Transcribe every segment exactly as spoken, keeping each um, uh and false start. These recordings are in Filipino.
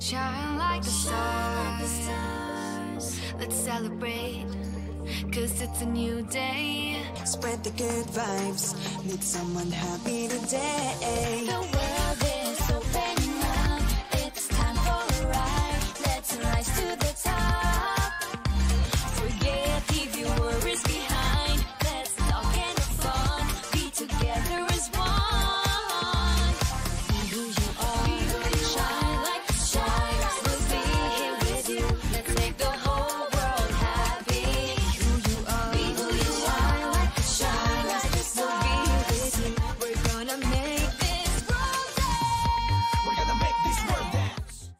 Shine like the stars. Let's celebrate, cause it's a new day. Spread the good vibes, meet someone happy today. The world is opening up, it's time for a ride. Let's rise to the top. Forget, leave your worries behind. Let's talk and have fun, be together as one. Be who you are, be who you shine like the stars. We'll be here with you, let's make the whole world happy. Be who you are, be who you shine like the stars. We'll be here with you, we're gonna make this world dance. We're gonna make this world dance.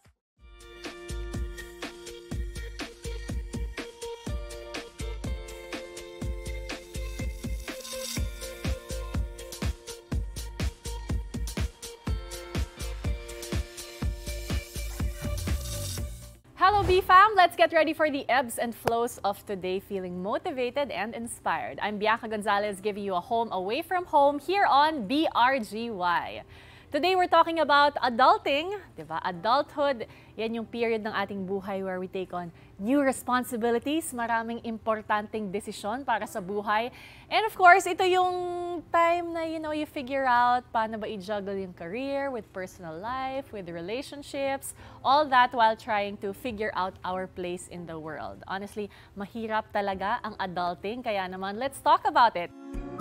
Hello B fam! Let's get ready for the ebbs and flows of today, feeling motivated and inspired. I'm Bianca Gonzalez, giving you a home away from home here on B R G Y. Today we're talking about adulting, diba? Adulthood, yan yung period ng ating buhay where we take on new responsibilities, maraming importanteng desisyon para sa buhay. And of course, ito yung time na, you know, you figure out paano ba i-juggle yung career with personal life, with relationships, all that while trying to figure out our place in the world. Honestly, mahirap talaga ang adulting, kaya naman, let's talk about it.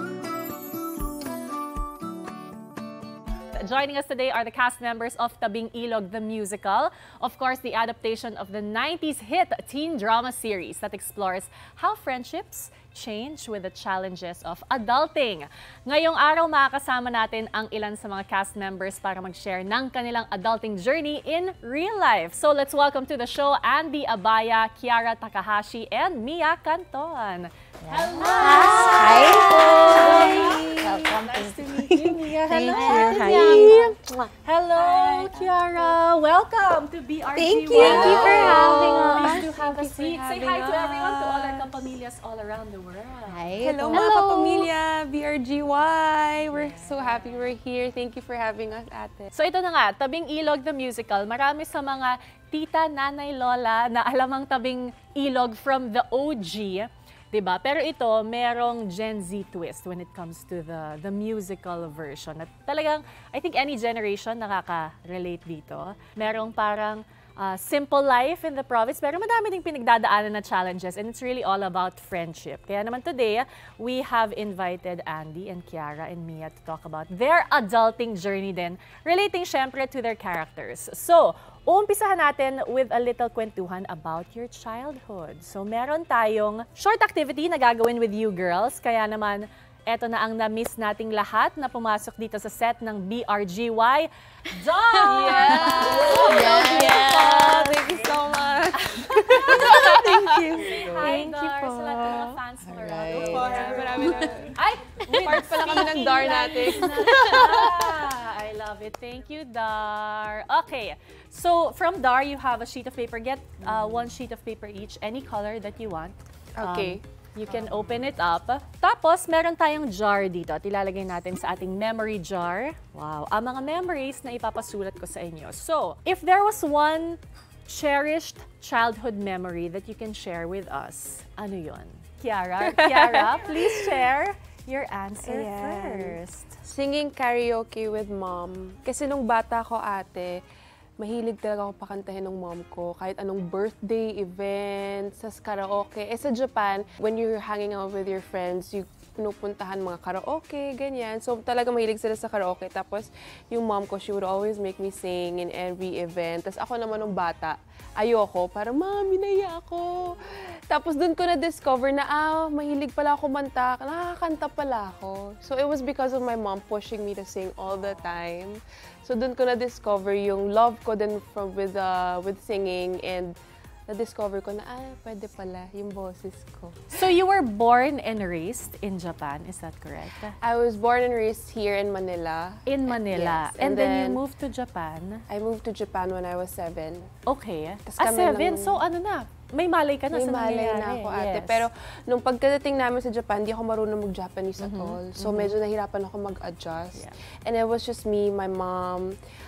Joining us today are the cast members of Tabing Ilog, the musical. Of course, the adaptation of the nineties hit teen drama series that explores how friendships change with the challenges of adulting. Ngayong araw, makakasama natin ang ilan sa mga cast members para mag-share ng kanilang adulting journey in real life. So let's welcome to the show Andi Abaya, Kiara Takahashi, and Miah Canton. Hello! Hi! Hi! Welcome. Nice to meet you, Miah. Hello! Hi! Hello, Kiara! Welcome to B R G Y. Thank you! Thank you for having us. Please do have a seat. Say hi to us. everyone, to all our kapamilyas all around the world. Hi! Hello, mga kapamilya, B R G Y. We're so happy we're here. Thank you for having us, ate. So ito na nga, Tabing Ilog the musical. Marami sa mga tita, nanay, lola na alam ang Tabing Ilog from the O G. Diba? Pero ito, merong Gen Z twist when it comes to the the musical version. At talagang, I think any generation nakaka-relate dito. Merong parang uh, simple life in the province, pero madami ding pinagdadaanan na challenges, and it's really all about friendship. Kaya naman today, we have invited Andi and Kiara and Miah to talk about their adulting journey din, relating syempre to their characters. So, uumpisahan natin with a little kwentuhan about your childhood. So, meron tayong short activity na gagawin with you girls. Kaya naman, eto na ang na-miss nating lahat na pumasok dito sa set ng B R G Y. Dar! Yeah! Yeah! Yeah! Thank you so much! Thank you! Hi, Thank you Dar! po. Sa lahat ng mga fans mo around the Yeah, world. marami na. Ay! Part pala kami ng Dar natin. I love it. Thank you, Dar. Okay. So, from Dar, you have a sheet of paper. Get uh, one sheet of paper each, any color that you want. Okay. Um, you can open it up. Tapos, meron tayong jar dito at ilalagay natin sa ating memory jar. Wow. Ang mga memories na ipapasulat ko sa inyo. So, if there was one cherished childhood memory that you can share with us, ano yun? Kiara, Kiara, please share your answer Ayan. first. Singing karaoke with mom. Kasi nung bata ko, ate, mahilig talaga ako pakantahin ng mom ko. Kahit anong birthday, event, sa karaoke. Eh sa Japan, when you're hanging out with your friends, you pinupuntahan mga karaoke, ganyan. So talaga mahilig sila sa karaoke. Tapos yung mom ko, she would always make me sing in every event. Tapos ako naman nung bata, ayoko. Parang, mami, naiya ako. Tapos doon ko na-discover na, ah, mahilig pala ako manta. Nakakanta pala ako. So it was because of my mom pushing me to sing all the time. So doon ko na-discover yung love ko din from, with, uh, with singing, and na-discover ko na, ah, pwede pala yung boses ko. So you were born and raised in Japan, is that correct? I was born and raised here in Manila. In Manila. Yes. And, And then, you then moved to Japan? I moved to Japan when I was seven. Okay. Tas Ah, kami seven? lang- So ano na? May malay ka na May sa malay nangyayari. na ako, ate. Yes. Pero nung pagkadating namin sa Japan, di ako marunong mag-Japanese at Mhm, all. So mhm. medyo nahirapan ako mag-adjust. Yeah. And it was just me, my mom,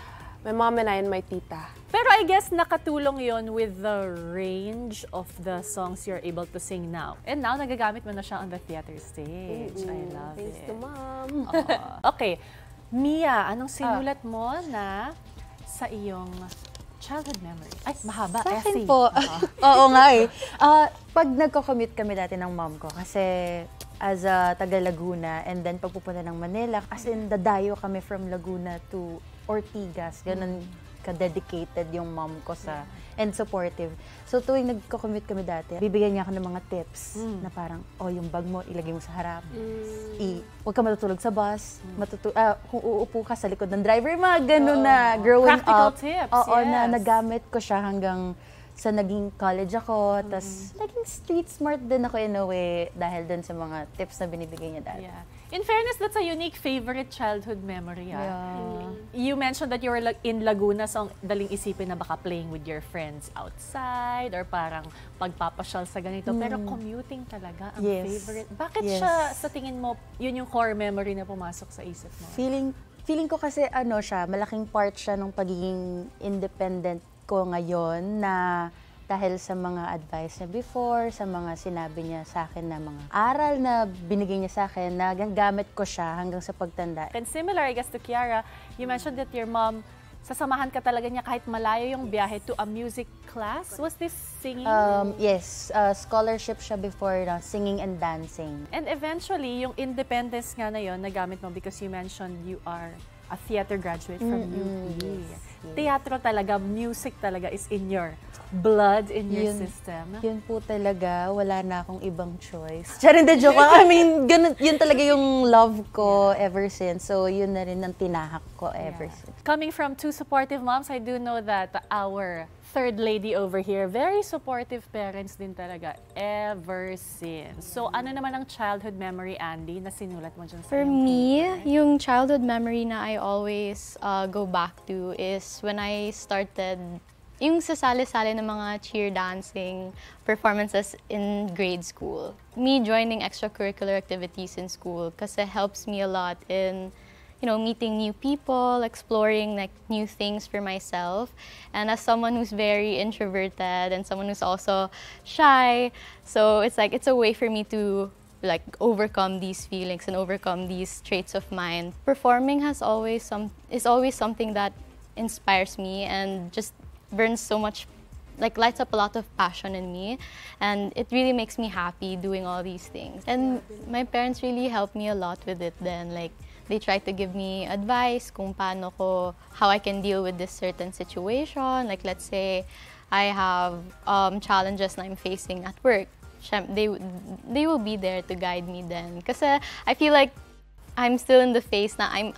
My mom and I and my tita. Pero I guess nakatulong yon with the range of the songs you're able to sing now. And now, nagagamit mo na siya on the theater stage. I love Thanks it. to mom. Oo. Okay. Mia, anong sinulat mo na sa iyong childhood memory? Ay, mahaba. Sa essay. akin po, Oo. oo nga eh. Ah, pag nagko-commute kami dati ng mom ko, kasi as a taga Laguna, and then pagpupunta ng Manila, as in dadayo kami from Laguna to Ortigas, ganun ka-dedicated yung mom ko sa, and supportive. So tuwing nagko-commute kami dati, bibigyan niya ako ng mga tips na parang, oh, yung bag mo, ilagay mo sa harap. I, huwag ka matutulog sa bus, matutu ah, kung uupo ka sa likod ng driver, mga ganun na growing Practical up. tips, Oo, yes. na nagamit ko siya hanggang sa naging college ako, tas naging street smart din ako in a way dahil dun sa mga tips na binibigay niya dati. Yeah. In fairness, that's a unique favorite childhood memory. Ah. Yeah. You mentioned that you were lag- in Laguna, so ang daling isipin na baka playing with your friends outside or parang pagpapasyal sa ganito. Pero commuting talaga ang Yes. favorite. Bakit Yes. siya, sa tingin mo, yun yung core memory na pumasok sa isip mo? Feeling feeling ko kasi ano siya, malaking part siya ng pagiging independent ko ngayon na dahil sa mga advice niya before, sa mga sinabi niya sa akin na mga aral na binigay niya sa akin, na gamit ko siya hanggang sa pagtanda. And similar, I guess, to Kiara, you mentioned that your mom, sasamahan ka talaga niya kahit malayo yung biyahe to a music class. Was this singing? Um, yes, uh, scholarship siya before na singing and dancing. And eventually, yung independence nga na yun, nagamit mo because you mentioned you are a theater graduate from U P. yes, yes. Teatro talaga, music talaga is in your blood, in your Yun- system. Yun po talaga, wala na akong ibang choice. Charing the joke. I mean, ganun, yun talaga yung love ko ever since. So, yun na rin ang tinahak ko ever Yeah. since. Coming from two supportive moms, I do know that our third lady over here, very supportive parents din talaga ever since. So, ano naman ang childhood memory, Andy, na sinulat mo dyan sa For iyong me, paper? yung childhood memory na I always uh, go back to is when I started yung sasali-sali ng mga cheer dancing performances in grade school. Me joining extracurricular activities in school kasi helps me a lot in, you know, meeting new people, exploring like new things for myself. And as someone who's very introverted and someone who's also shy, so it's like it's a way for me to like overcome these feelings and overcome these traits of mine. Performing has always some is always something that inspires me and just burns so much, like lights up a lot of passion in me, and it really makes me happy doing all these things. And my parents really helped me a lot with it then, like they try to give me advice kung paano ko, how I can deal with this certain situation. Like let's say I have um, challenges na I'm facing at work. Syem- They, they will be there to guide me then. Kasi I feel like I'm still in the phase na I'm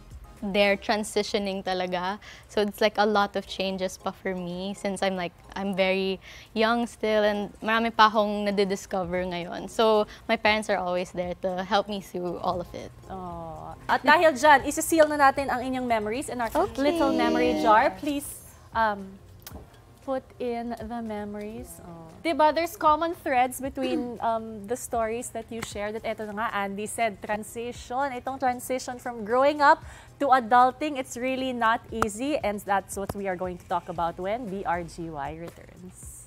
there transitioning talaga. So it's like a lot of changes pa for me since I'm like, I'm very young still and marami pa akong nadidiscover ngayon. So my parents are always there to help me through all of it. Oh. At dahil dyan, isi-seal na natin ang inyong memories in our Okay. little memory jar. Please um, put in the memories. Oh. Diba, there's common threads between um, the stories that you shared. At eto na nga, Andy said, transition. Itong transition from growing up to adulting, it's really not easy. And that's what we are going to talk about when B R G Y returns.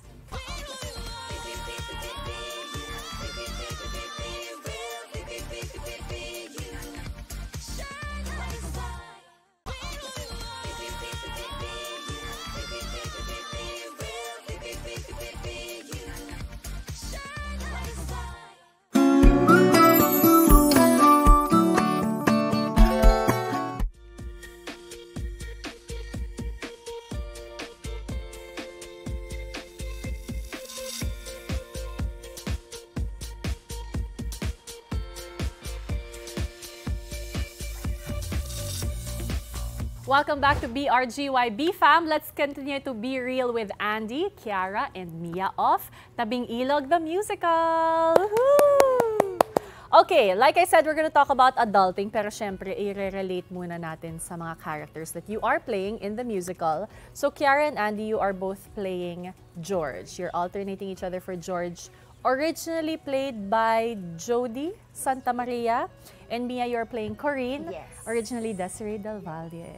Welcome back to B R G Y B-Fam. Let's continue to be real with Andy, Kiara, and Miah of Tabing Ilog the Musical. Woohoo! Okay, like I said, we're gonna talk about adulting, pero syempre, i-relate muna natin sa mga characters that you are playing in the musical. So, Kiara and Andy, you are both playing George. You're alternating each other for George. Originally played by Jody Santa Maria. And Miah, you're playing Corinne. Yes. Originally Desiree Del Valle.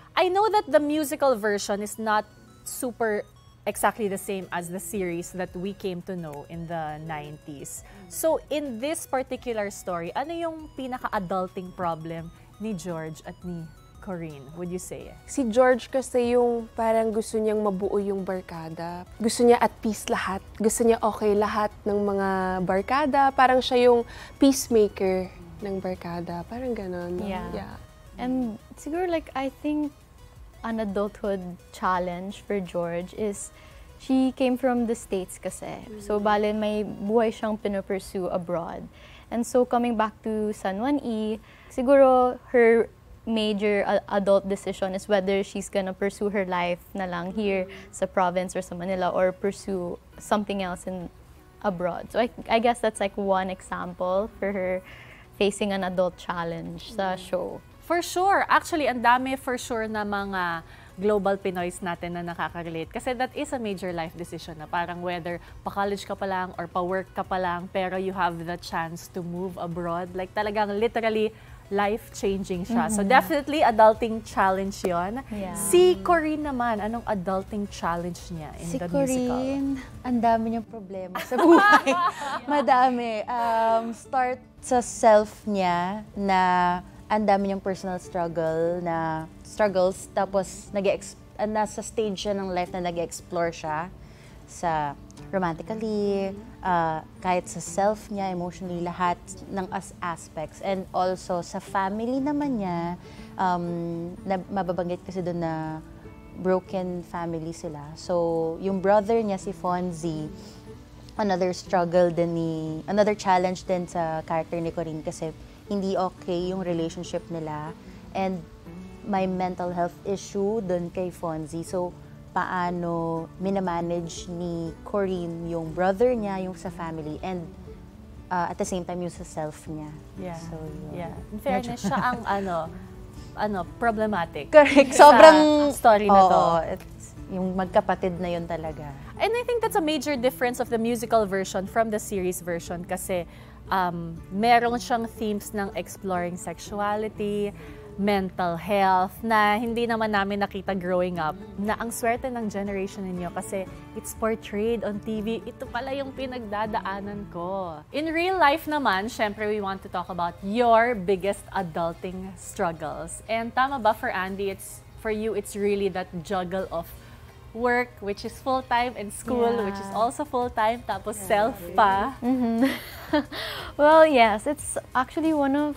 I know that the musical version is not super exactly the same as the series that we came to know in the nineties. So in this particular story, ano yung pinaka-adulting problem ni George at ni Corinne, would you say? Si George kasi yung parang gusto niyang mabuo yung barkada. Gusto niya at peace lahat. Gusto niya okay lahat ng mga barkada. Parang siya yung peacemaker ng barkada. Parang ganon. Yeah. yeah. And siguro like I think an adulthood challenge for George is she came from the States kasi. So bale may buhay siyang pinopursue abroad. And so coming back to San Juan E, siguro her major uh, adult decision is whether she's gonna pursue her life na lang here sa province or sa Manila or pursue something else in abroad. So I, I guess that's like one example for her facing an adult challenge sa show. For sure. Actually, ang dami for sure na mga global Pinoys natin na nakaka-relate. Kasi that is a major life decision na parang whether pa-college ka pa lang or pa-work ka pa lang pero you have the chance to move abroad. Like talagang literally life-changing siya. Mm-hmm. So definitely adulting challenge yon. Yeah. Si Corinne naman, anong adulting challenge niya in Si the Corinne, musical? ang dami niyang problema sa buhay. Madami. Um, start sa self niya na ang dami niyang personal struggle na struggles tapos nag uh, nasa stage siya ng life na nag-explore siya sa romantically, uh, kahit sa self niya, emotionally, lahat ng as aspects. And also sa family naman niya, um, na, mababanggit kasi doon na broken family sila. So yung brother niya, si Fonzie, another struggle din ni, another challenge din sa character ni Corinne kasi hindi okay yung relationship nila and may mental health issue doon kay Fonzie. So, paano minamanage ni Corinne yung brother niya, yung sa family, and uh, at the same time yung sa self niya. Yeah. So, yun. Yeah. In fairness, siya ang ano, ano, problematic. Correct. Sa Sobrang story na to. Oo, it's, yung magkapatid na yun talaga. And I think that's a major difference of the musical version from the series version kasi um, meron siyang themes ng exploring sexuality, mental health, na hindi naman namin nakita growing up, na ang swerte ng generation ninyo kasi it's portrayed on T V. Ito pala yung pinagdadaanan ko. In real life naman, syempre we want to talk about your biggest adulting struggles. And tama ba for Andi, it's, for you, it's really that juggle of work, which is full-time, and school, Yeah. which is also full-time, tapos self pa. Mm-hmm. Well, yes, it's actually one of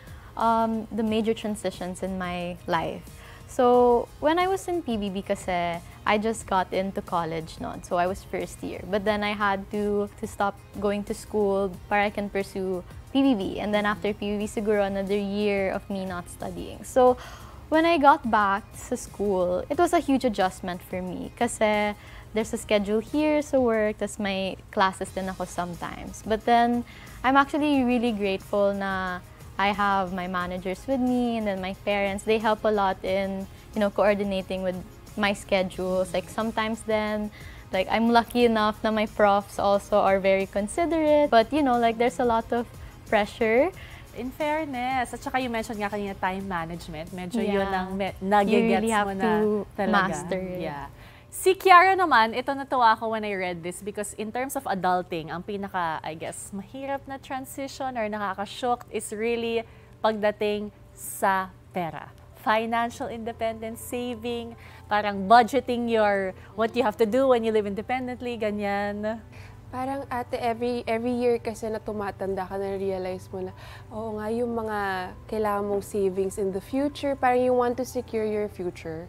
um, the major transitions in my life. So, when I was in P B B kasi, I just got into college noon. So, I was first year. But then I had to, to stop going to school para I can pursue P B B. And then after P B B, siguro another year of me not studying. So, when I got back to school, it was a huge adjustment for me kasi there's a schedule here sa work, tas may classes din ako sometimes. But then, I'm actually really grateful na I have my managers with me and then my parents. They help a lot in, you know, coordinating with my schedules. Like sometimes then, like I'm lucky enough na my profs also are very considerate. But, you know, like there's a lot of pressure. In fairness, at saka you mentioned nga kanina time management, medyo Yeah. yun ang me- You nagigets really have mo na to talaga. master it. Yeah. Si Kiara naman, ito natuwa ako when I read this because in terms of adulting, ang pinaka, I guess, mahirap na transition or nakaka-shock is really pagdating sa pera. Financial independence, saving, parang budgeting your, what you have to do when you live independently, ganyan. Parang ate, every every year kasi na tumatanda ka, na-realize mo na, oo nga, yung mga kailangan mong savings in the future, parang you want to secure your future.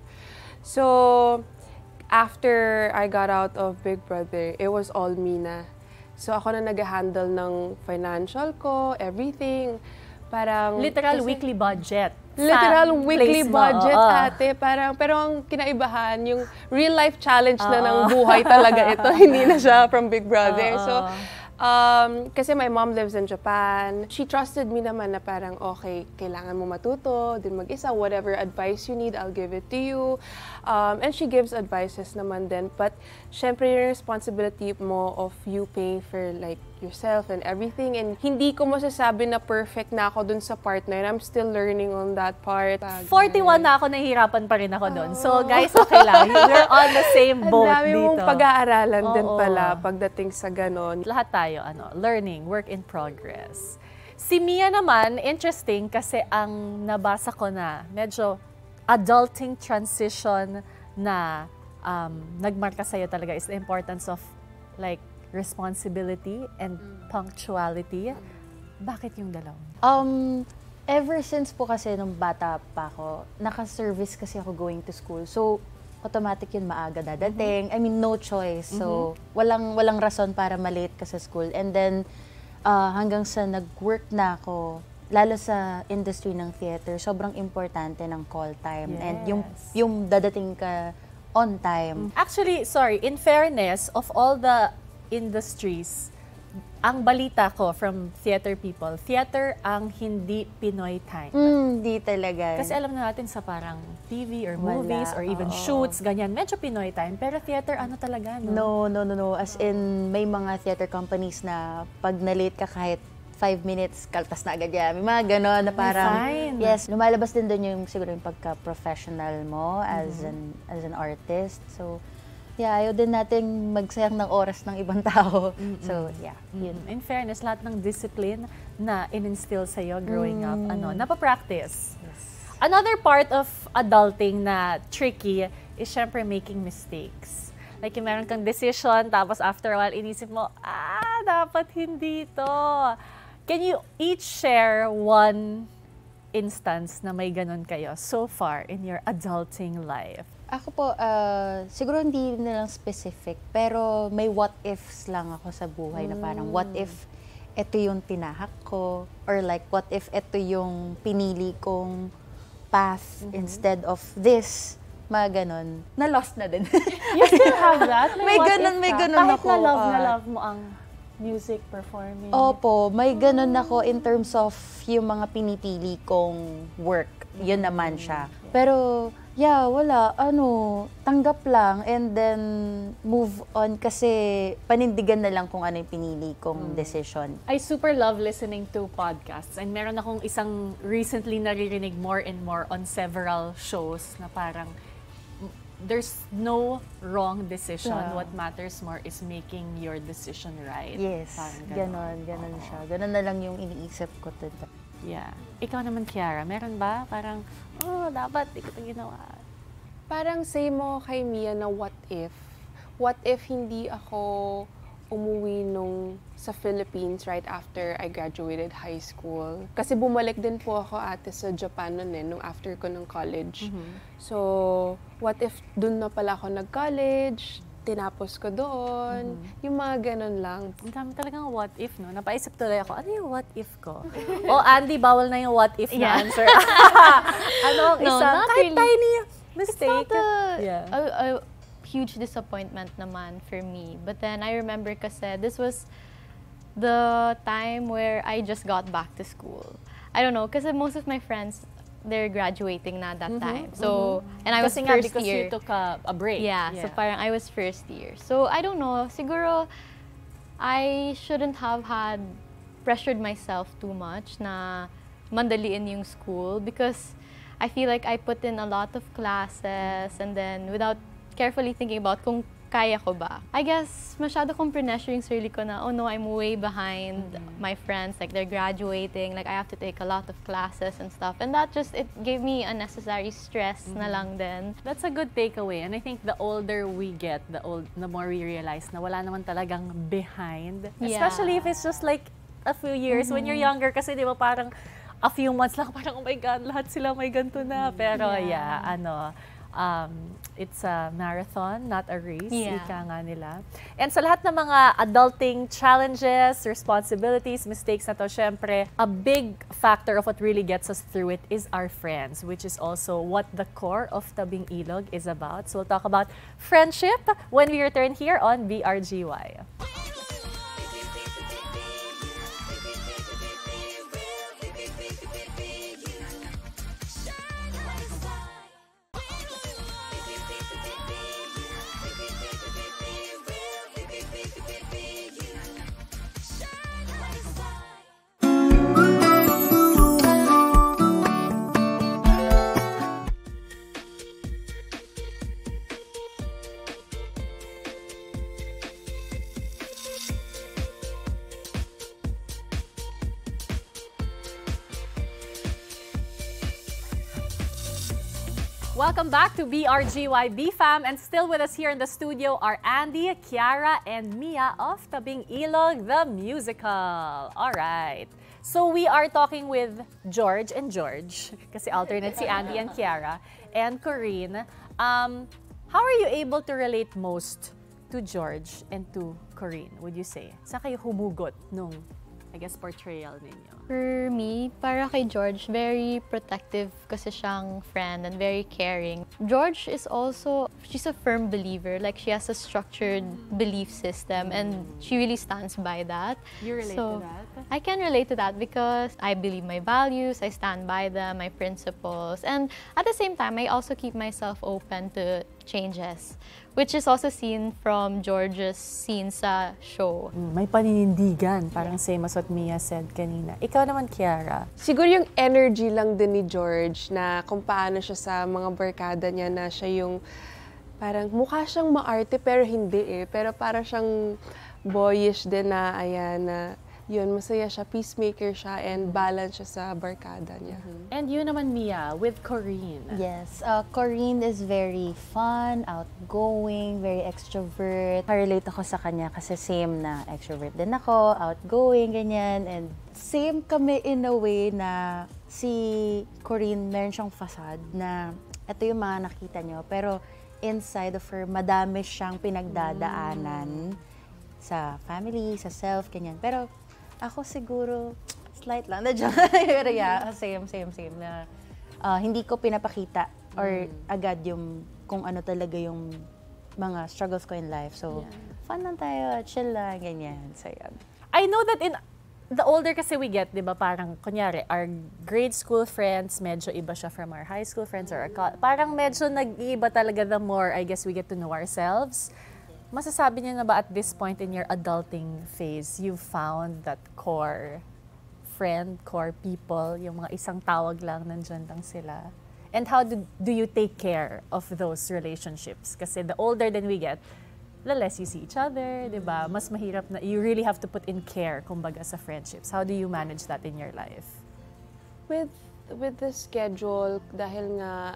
So, after I got out of Big Brother, it was all me na. So, ako na nag-handle ng financial ko, everything. Parang... Literal kasi- weekly budget. Literal sa weekly place mo, budget, oo. ate. Parang, pero ang kinaibahan, yung real life challenge na ng buhay talaga ito. Hindi na siya from Big Brother. Oo. So, um, kasi my mom lives in Japan. She trusted me naman na parang, okay, kailangan mo matuto, din mag-isa, whatever advice you need, I'll give it to you. Um, and she gives advices naman din. But, syempre, yung responsibility mo of you paying for like yourself and everything. And hindi ko masasabi na perfect na ako dun sa part na yun. I'm still learning on that part. forty-one na ako, nahihirapan pa rin ako doon. So guys, okay lang. We're on the same boat Ang dami dito. mong pag-aaralan din Oo. pala pagdating sa ganon. Lahat tayo, ano, learning, work in progress. Si Miah naman, interesting kasi ang nabasa ko na medyo adulting transition na um, nagmarka sa'yo talaga is the importance of like responsibility and punctuality. Bakit yung dalawa? Um, ever since po kasi nung bata pa ako, naka-service kasi ako going to school. So, automatic yun maaga dadating. I mean, no choice. So, walang walang rason para malate ka sa school. And then, uh, hanggang sa nag-work na ako, lalo sa industry ng theater, sobrang importante ng call time. And yung, yung dadating ka on time. Actually, sorry, in fairness, of all the industries, ang balita ko from theater people, theater ang hindi Pinoy time. Mm, di talaga. Kasi alam na natin sa parang T V or Wala, movies or even oo. shoots, ganyan, medyo Pinoy time. Pero theater, ano talaga, no? No, no, no, no. As in, may mga theater companies na pag na-late ka kahit five minutes, kaltas na agad yan. May mga ganon na parang, fine. yes, lumalabas din doon yung siguro yung pagka-professional mo as an as an artist. So, yeah, ayaw din nating magsayang ng oras ng ibang tao. So, yeah, yun. In fairness, lahat ng discipline na in-instill sa'yo growing up, ano, napapractice. Another part of adulting na tricky is syempre making mistakes. Like yung meron kang decision, tapos after a while, inisip mo, ah, dapat hindi to. Can you each share one instance na may ganun kayo so far in your adulting life? Ako po, uh, siguro hindi na lang specific, pero may what ifs lang ako sa buhay na parang what if ito yung tinahak ko, or like what if ito yung pinili kong path instead of this, mga ganon. Na-lost na din. You still have that? May what ganon, if may ka? ganon Kahit ako, na love na ah. love mo ang music performing. Opo, may ganun ako in terms of yung mga pinipili kong work. Yun naman siya. Pero, yeah, wala. Ano, tanggap lang and then move on kasi panindigan na lang kung ano yung pinili kong decision. I super love listening to podcasts and meron akong isang recently naririnig more and more on several shows na parang there's no wrong decision. Yeah. What matters more is making your decision right. Yes, Parang ganon, ganon siya. Ganon na lang yung iniisip ko today. Yeah. Ikaw naman, Kiara, meron ba? Parang, oh, dapat di ko ito ginawa. Parang say mo kay Miah na what if? What if hindi ako umuwi nung sa Philippines right after I graduated high school? Kasi bumalik din po ako ate sa Japan nun eh, nung after ko ng college. So, what if dun na pala ako nag-college? Tinapos ko doon. Yung mga ganun lang. Ang dami talagang what if, no? Napaisip tuloy ako, ano yung what if ko? O, Andi, bawal na yung what if Yeah. na answer. Ano, No, isang not kahit really. tiny It's mistake. not a, Yeah. a, a huge disappointment naman for me. But then I remember kasi this was the time where I just got back to school. I don't know, kasi most of my friends, they're graduating na that time. So, and I was Kasi nga, first because year. you took a, a break. Yeah, so parang I was first year. So, I don't know, siguro I shouldn't have had pressured myself too much na mandaliin yung school because I feel like I put in a lot of classes and then without carefully thinking about kung kaya ko ba. I guess masyado kong pressure yung sarili ko na, oh no, I'm way behind my friends. Like, they're graduating. Like, I have to take a lot of classes and stuff. And that just, it gave me unnecessary stress na lang din. That's a good takeaway. And I think the older we get, the old, the more we realize na wala naman talagang behind. Yeah. Especially if it's just like a few years. When you're younger, kasi di ba parang a few months lang, parang, oh my God, lahat sila may ganito na. Pero yeah, ano, um, it's a marathon, not a race. Yeah. Ika nga nila. And sa lahat ng mga adulting challenges, responsibilities, mistakes na to, syempre, a big factor of what really gets us through it is our friends, which is also what the core of Tabing Ilog is about. So we'll talk about friendship when we return here on B R G Y. Welcome back to B R G Y B-Fam, and still with us here in the studio are Andi, Kiara, and Miah of Tabing Ilog, the musical. All right. So we are talking with George and George, kasi alternate si Andi and Kiara, and Corinne. Um, how are you able to relate most to George and to Corinne, would you say? Saan kayo humugot nung, I guess, portrayal ninyo? For me, para kay George, very protective kasi siyang friend and very caring. George is also, she's a firm believer. Like, she has a structured belief system and she really stands by that. You relate so, to that? I can relate to that because I believe my values, I stand by them, my principles. And at the same time, I also keep myself open to changes, which is also seen from George's scene sa show. May paninindigan, parang same as what Miah said kanina. Ikaw naman, Kiara. Siguro yung energy lang din ni George na kung paano siya sa mga barkada niya na siya yung parang mukha siyang maarte pero hindi eh. Pero para siyang boyish din na ayan na yun, masaya siya, peacemaker siya, and balance siya sa barkada niya. And you naman, Miah, with Corinne. Yes, uh, Corinne is very fun, outgoing, very extrovert. Relate ako sa kanya kasi same na extrovert din ako, outgoing, ganyan. And same kami in a way na si Corinne, meron siyang facade na ito yung mga nakita nyo. Pero inside of her, madami siyang pinagdadaanan mm. sa family, sa self, ganyan. Pero ako siguro, slight lang. Pero yeah, same, same, same. Na, uh, hindi ko pinapakita or mm. agad yung kung ano talaga yung mga struggles ko in life. So, yeah. Fun lang tayo, chill lang, ganyan. So, yan. I know that in the older kasi we get, di ba, parang, kunyari, our grade school friends, medyo iba siya from our high school friends or our co- parang medyo nag-iiba talaga the more, I guess, we get to know ourselves. Masasabi niyo na ba at this point in your adulting phase, you found that core friend, core people, yung mga isang tawag lang, nandyan lang sila? And how do, do you take care of those relationships? Kasi the older than we get, the less you see each other, di ba? Mas mahirap na, you really have to put in care, kumbaga, sa friendships. How do you manage that in your life? With, with the schedule, dahil nga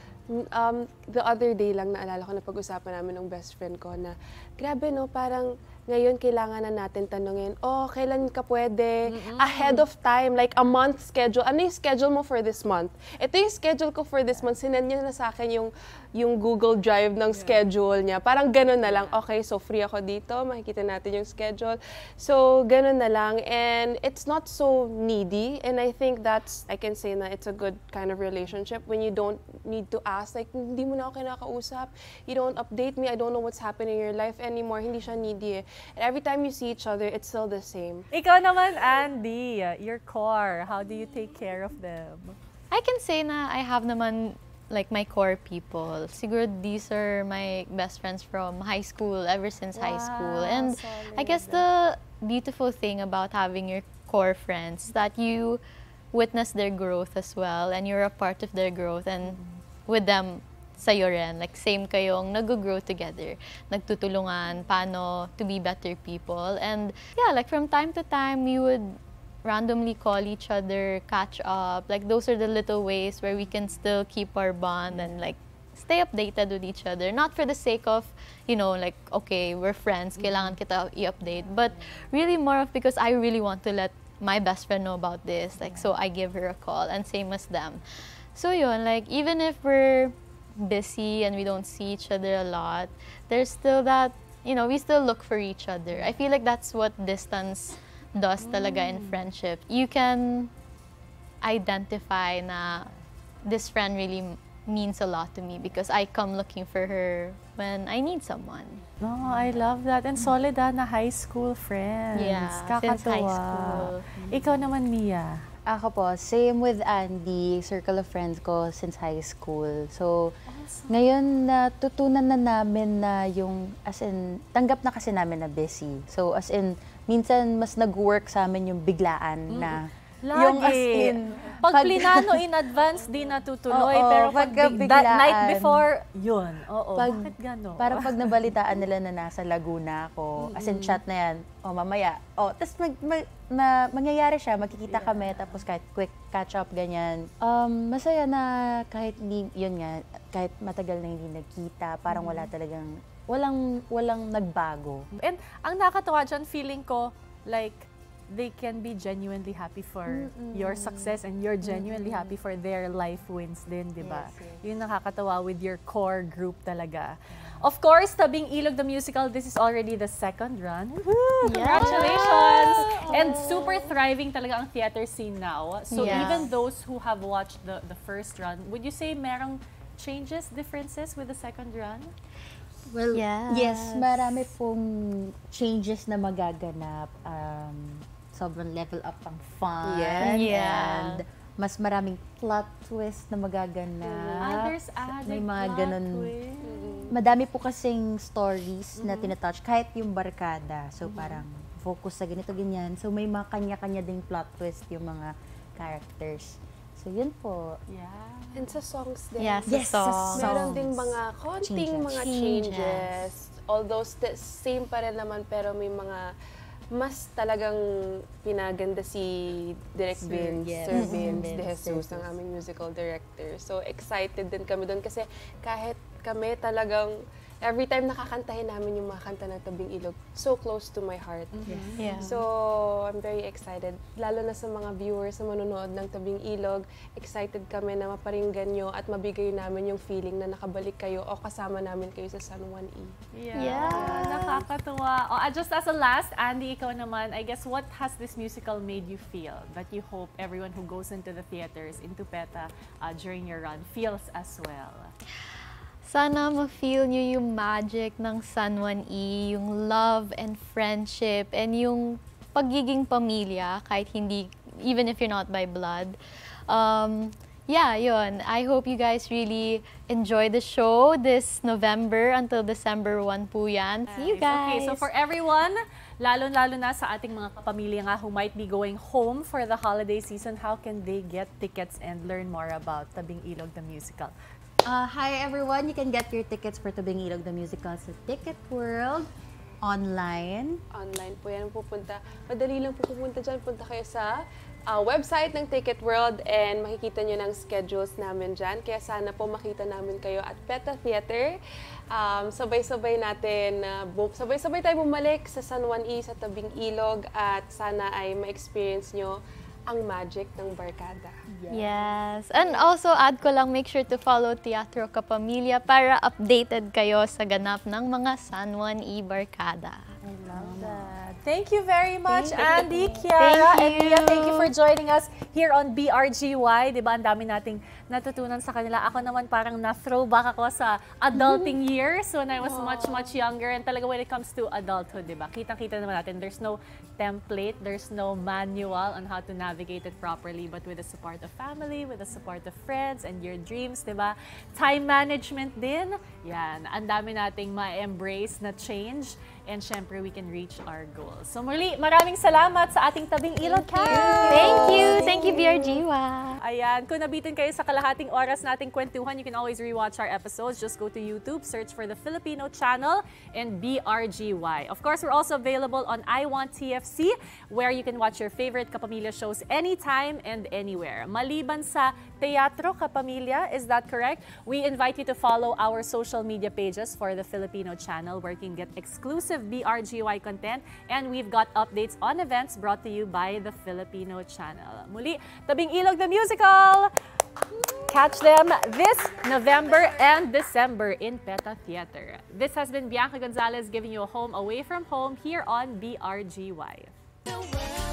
Um, the other day lang naalala ko na pag-usapan namin ng best friend ko na grabe no, parang ngayon kailangan na natin tanungin, oh, kailan ka pwede? Mm-hmm. Ahead of time, like a month schedule. Ano yung schedule mo for this month? Ito yung schedule ko for this month. Sinend niya na sa akin yung, yung Google Drive ng yeah. schedule niya. Parang ganun na lang. Okay, so free ako dito. Makikita natin yung schedule. So, ganun na lang. And it's not so needy. And I think that's, I can say na it's a good kind of relationship when you don't need to ask. Like, hindi mo na ako kinakausap. You don't update me. I don't know what's happening in your life anymore. Hindi siya needy eh. And every time you see each other, it's still the same. Ikaw naman, Andi, your core, how do you take care of them? I can say na I have naman like my core people. Siguro these are my best friends from high school, ever since wow, high school. And solid. I guess the beautiful thing about having your core friends is that you witness their growth as well, and you're a part of their growth, and with them, sa'yo rin. Like, same kayong nag-grow together. Nagtutulungan paano to be better people. And yeah, like from time to time, we would randomly call each other, catch up. Like, those are the little ways where we can still keep our bond and like stay updated with each other. Not for the sake of, you know, like, okay, we're friends, kailangan kita i-update. But really more of because I really want to let my best friend know about this. Like, so I give her a call, and same as them. So yun, like, even if we're busy and we don't see each other a lot, there's still that, you know, we still look for each other. I feel like that's what distance does talaga in friendship. You can identify na this friend really means a lot to me because I come looking for her when I need someone. No, I love that. And solid ah, na high school friends. Yeah, Kakatuwa. since high school. Ikaw naman, Miah. Ako po, same with Andi, circle of friends ko since high school. So, awesome. Ngayon, natutunan na namin na yung, as in, tanggap na kasi namin na busy. So, as in, minsan mas nag-work sa amin yung biglaan mm. na Lagi. Yung as in, Pag, pag- plinano in advance, di natutuloy. Oo, pero pag pagka big- that night biglaan. before, yun. Oo, Pag- bakit gano'n? Parang pag nabalitaan nila na nasa Laguna ako, as in chat na yan, o mamaya, o, tapos mag, mag, ma- mangyayari siya, magkikita kami, tapos kahit quick catch up, ganyan. Um, masaya na kahit hindi, yun nga, kahit matagal na hindi nagkita, parang wala talagang, walang, walang nagbago. And ang nakakatawa dyan, feeling ko, like, they can be genuinely happy for your success and you're genuinely happy for their life wins din, di ba? Yes, yes. Yun nakakatawa with your core group talaga. Of course, Tabing Ilog the Musical, this is already the second run. Woohoo! Congratulations! And super thriving talaga ang theater scene now. So Yeah. even those who have watched the, the first run, would you say merong changes, differences with the second run? Well, Yes. yes, marami pong changes na magaganap. Um, sobrang level up ang fun. Yes. Yeah. And mas maraming plot twist na magaganap. Others added May mga plot ganun. twist. Madami po kasing stories na tinatouch, kahit yung barkada. So parang focus sa ganito, ganyan. So may mga kanya-kanya ding plot twist yung mga characters. So yun po. Yeah. And sa songs din. Yeah, sa Yes, sa song. Meron songs. ding mga konting Changes. mga Changes. changes. Although st- same pa rin naman, pero may mga mas talagang pinaganda si Direk Sir, Vince, yes. Sir Mhm. Vince de Vince, Jesus, Sir ang Vince. aming musical director. So excited din kami doon kasi kahit kami talagang every time nakakantahin namin yung mga kanta ng Tabing Ilog, so close to my heart. Yeah. So, I'm very excited. Lalo na sa mga viewers na manonood ng Tabing Ilog, excited kami na maparinggan nyo at mabigay namin yung feeling na nakabalik kayo o kasama namin kayo sa San Juan E. Yeah. Yeah. Nakakatuwa. Oh, uh, just as a last, Andy, ikaw naman, I guess, what has this musical made you feel that you hope everyone who goes into the theaters, into PETA, uh, during your run, feels as well? Sana ma-feel nyo yung magic ng San Juan E, yung love and friendship, and yung pagiging pamilya, kahit hindi, even if you're not by blood. Um, yeah, yun. I hope you guys really enjoy the show this November until December first po yan. See you Nice. guys! Okay, so for everyone, lalo-lalo na sa ating mga kapamilya nga who might be going home for the holiday season, how can they get tickets and learn more about Tabing Ilog the Musical? Uh, hi everyone, you can get your tickets for Tabing Ilog the Musical sa Ticket World online. Online po yan pupunta. Madali lang po pupunta dyan. Punta kayo sa uh, website ng Ticket World and makikita nyo ng schedules namin dyan. Kaya sana po makita namin kayo at PETA Theater. Um, sabay-sabay natin, uh, bu- sabay-sabay tayo bumalik sa San Juan E, sa Tabing Ilog at sana ay ma-experience nyo ang magic ng barkada. Yes. And also, add ko lang, make sure to follow Teatro Kapamilya para updated kayo sa ganap ng mga San Juan E Barkada. I love that. Thank you very much, Andy, Kiara, Thank and you. Miah. Thank you for joining us here on B R G Y. Diba, ang dami nating natutunan sa kanila. Ako naman parang na-throwback ako sa adulting years when I was much, much younger. And talaga when it comes to adulthood, diba, kitang-kita naman natin, there's no template, there's no manual on how to navigate it properly, but with the support of family, with the support of friends, and your dreams, diba? Time management din, yan, ang dami nating ma-embrace na change, and syempre, we can reach our goals. So muli, maraming salamat sa ating Tabing Ilog cast! Thank you! Thank you, B R G Y! Ayan, kung nabitin kayo sa kalahating oras nating kwentuhan, you can always rewatch our episodes. Just go to YouTube, search for the Filipino channel and B R G Y. Of course, we're also available on I Want T F C, where you can watch your favorite Kapamilya shows anytime and anywhere. Maliban sa Teatro Kapamilya, is that correct? We invite you to follow our social media pages for the Filipino channel, where you can get exclusive B R G Y content, and we've got updates on events brought to you by the Filipino channel. Muli, Tabing Ilog the Musical! Catch them this November and December in PETA Theater. This has been Bianca Gonzalez giving you a home away from home here on B R G Y. The world